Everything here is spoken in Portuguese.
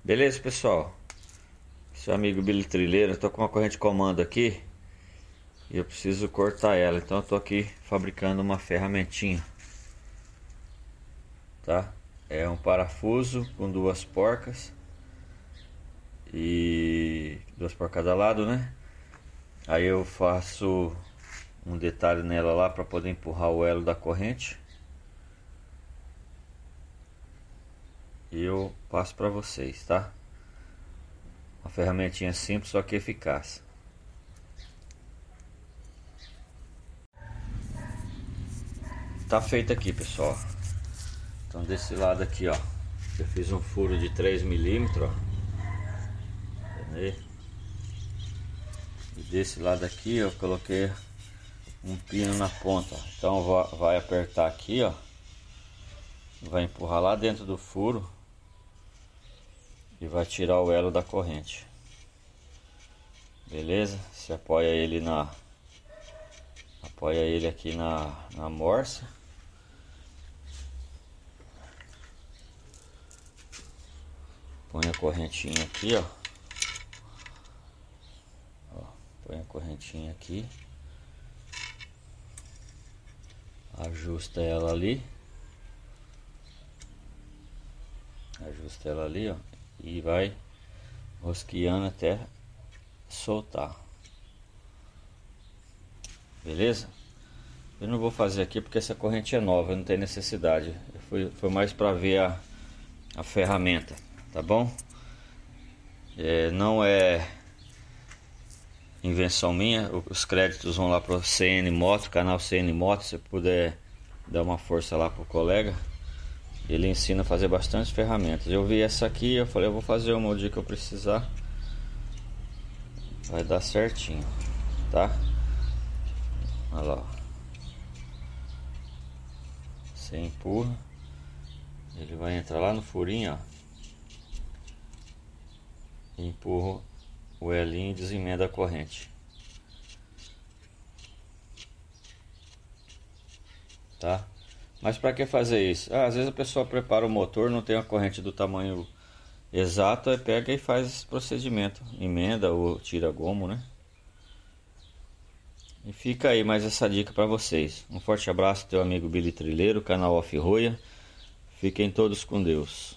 Beleza, pessoal? Seu amigo Billy Trilheiro, eu tô com uma corrente de comando aqui e eu preciso cortar ela, então eu tô aqui fabricando uma ferramentinha, tá? É um parafuso com duas porcas e duas por cada lado, né? Aí eu faço um detalhe nela lá para poder empurrar o elo da corrente e eu passo para vocês, tá? Uma ferramentinha simples, só que eficaz. Tá feito aqui, pessoal. Então desse lado aqui, ó, eu fiz um furo de 3 milímetros, ó. E desse lado aqui eu coloquei um pino na ponta. Então vai apertar aqui, ó, vai empurrar lá dentro do furo e vai tirar o elo da corrente. Beleza? Você apoia ele aqui na morsa. Põe a correntinha aqui, ó. Põe a correntinha aqui. Ajusta ela ali. Ajusta ela ali, ó. E vai rosqueando até soltar. Beleza? Eu não vou fazer aqui porque essa corrente é nova, não tem necessidade. Foi mais para ver a ferramenta, tá bom? Não é invenção minha, os créditos vão lá para o CN Moto, canal CN Moto. Se puder dar uma força lá pro colega, ele ensina a fazer bastante ferramentas. Eu vi essa aqui, eu falei, eu vou fazer uma o dia que eu precisar, vai dar certinho, tá? Olha lá, você empurra, ele vai entrar lá no furinho, ó, e empurra o elinho e desemenda a corrente, tá? Mas para que fazer isso? Às vezes a pessoa prepara o motor, não tem a corrente do tamanho exato, aí pega e faz esse procedimento, emenda ou tira gomo, né? E fica aí mais essa dica para vocês. Um forte abraço, teu amigo Billy Trilheiro, canal Off-Roia. Fiquem todos com Deus.